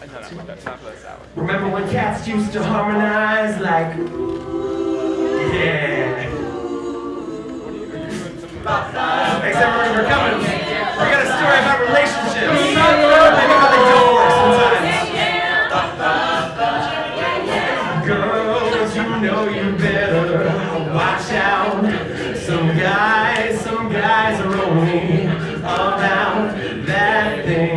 Remember when cats used to harmonize like, yeah. Thanks everyone for coming. We got a story about relationships. Maybe how they don't work sometimes. Girls, you know you better watch out. Some guys are only about that thing.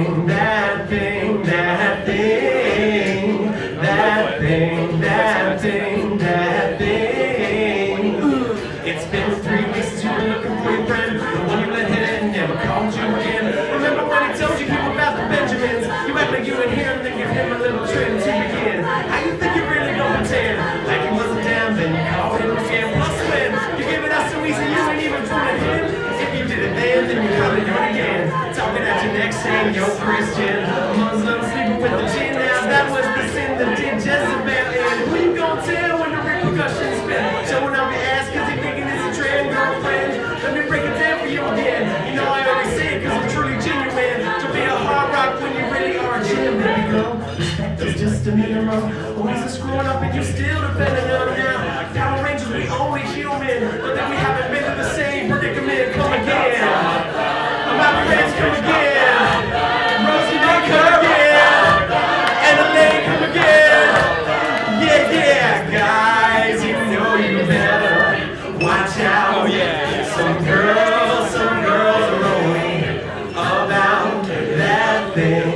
It's been 3 weeks since you've been looking for your friend, the one you let hit it and never called you again. Remember when he told you about the Benjamins? You act like you and him, then give him a little trim to begin. How you think you really gonna pretend like he wasn't down, then you called him again? Plus when you give it out so easy, you ain't even fooling him. If you did it then you probably do it again. Talking at your neck saying you're Christian, Muslim sleeping with the gin. Now that was the sin that did Jezebel in. Who you gonna tell when the repercussions spin? Showing up your ass cause you thinking it's a trend, girlfriend. Let me break it down for you again. You know I always say it cause I'm truly genuine. To be a hard rock when you really are a gym, baby girl. Respect is just a minimum. Always a screwing up and you still depending on them now. Power Rangers, we only human, but then we haven't been in the same predicament. Come again. My friends come again. Rosie may come again. And Elaine come again. Yeah, guys, you know you better watch out. Oh, yeah. Some girls are only about that thing.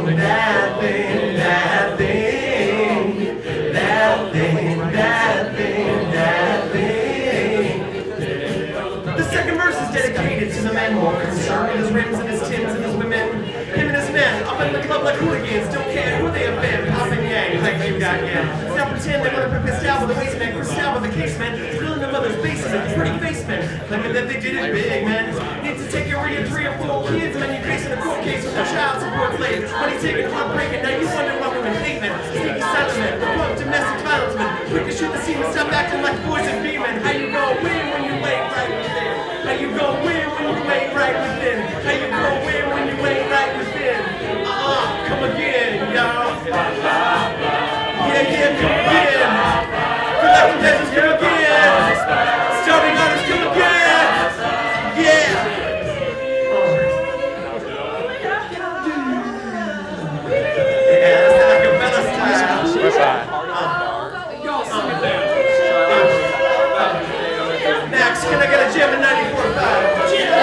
The second verse is dedicated to the men more concerned with his rims and his tins and his women. Him and his men up in the club like hooligans, don't care who they offend. Popping yang like you got yeah. Now pretend they want to piss down with the waistman, Chris down with the casement, drilling their mother's bases and pretty face men, claiming that they did it big, man. Need to take care of your 3 or 4 kids, man. You're facing a court case with a child support slave. Money taking heartbreaking, now you wonder why women hate men. Sneaky silent men, report domestic violence men. Quick to shoot the scene and stop acting like boys and be men. How you gon' win when you ain't right within? How you gon' win when you ain't right within? How you gon' win when you ain't right within? Come again, y'all. Yeah, come again. Collecting legends, come again. Starting artists, come again. Yeah. Yeah, that's like a Bella style. Next, can I get a jam in 94.5?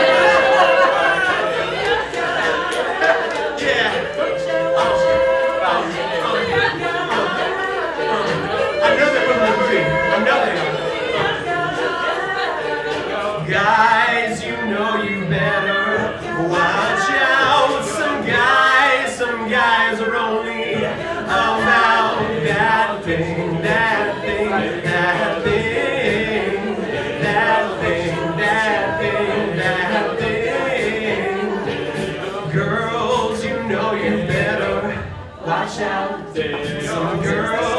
Guys, you know you better watch out. Some guys are only about that thing. Girls, you know you better watch out. Some girls